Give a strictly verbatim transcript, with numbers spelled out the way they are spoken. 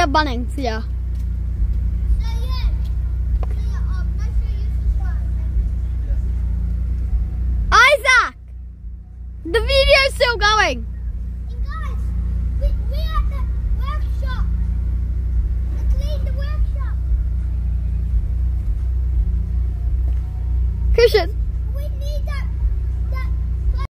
at Bunnings, yeah. So yeah, so yeah, um, make sure you subscribe. Isaac! The video's still going. And guys, we we at the workshop. Let's leave the workshop. Christian.